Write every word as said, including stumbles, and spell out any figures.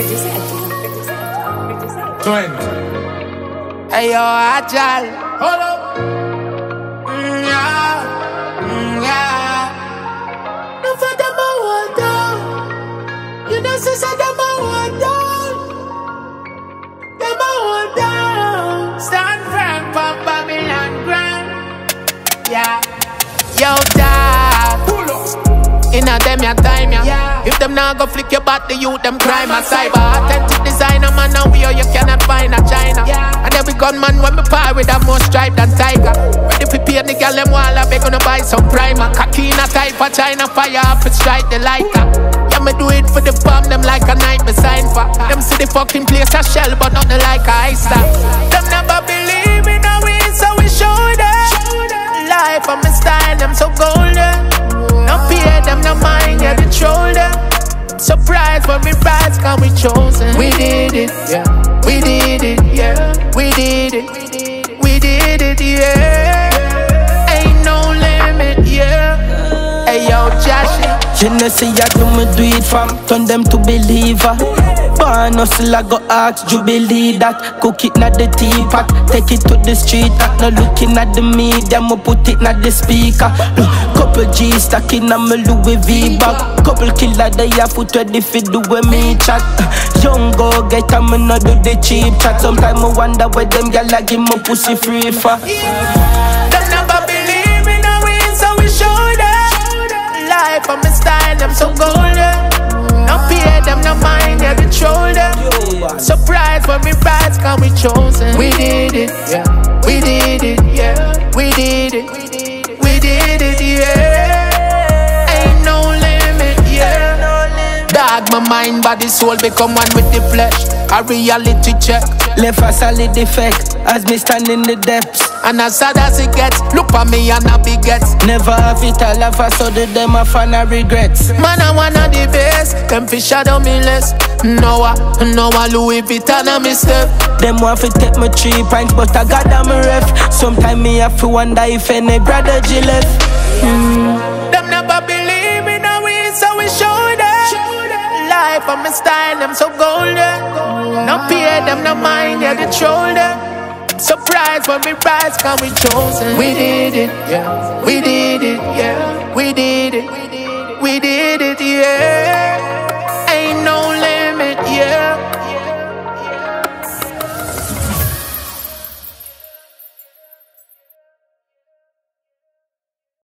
twenty. Hey yo, Ajal. Hold up. Mm, yeah. Mm, yeah. No for them I want down. You know sister them I want down. Them I want down. Stand firm for Babylon ground. Yeah. Yo, dad. Pull up. Inna them your time, yeah. Yeah. If them not go flick your back, the youth them crime a cyber. Authentic designer, man, now we you cannot find a China. Yeah. And every gunman when me par with a more stripe than tiger. Ready to pay the girl them wall, they gonna buy some primer. Kakina type of China fire up and strike the lighter. Yeah, me do it for the bomb, them like a night me sign for. Them see the fucking place a shell, but nothing like a ice star. Them never believe in a way, so we show them. Life of my style, them so golden. No fear them, no mind, yeah, control them. Surprise when we rise, cause we chosen. We did it, yeah. We did it, yeah. We did it, we did it, yeah. Ain't no limit, yeah. Hey yo, Jahshii. You know say I do me do it fam, turn them to believer. Born hustle I go ask, you believe that? Cook it not the teapot, take it to the street. Not no looking at the media, me put it not the speaker. Look, couple G stuck in a me Louis V bag. Couple killer they have foot ready fi do with me chat. Young go get a me no do the cheap chat. Sometimes I wonder where them gyal give me pussy free for. Them never believe in a way, so we show them. Life of my style, them so golden. No fear them, no mind, yeah, control them. Surprise when we rise, cause we chosen. We did it, yeah. We did it, yeah. We did it, we did it, yeah. Ain't no limit, yeah. Dog, my mind, body, soul become one with the flesh. A reality check. Left a solid effect as me stand in the depths. And as sad as it gets, look for me and I be gets. Never have it all of a sudden them a fan of regrets. Man, I wanna the best. Them fish shadow me less. No, I, no, I Louis Vuitton on me step. Them want to take my three pints, but I got them ref. Sometimes me have to wonder if any brother G left. Mm. Them never believe in a way, so we show them. Life of my style, them so golden. No fear them, no mind, yeah, control them. Surprise when we rise, cause we chosen. We did it, yeah. We did it, yeah. We did it, we did it, yeah.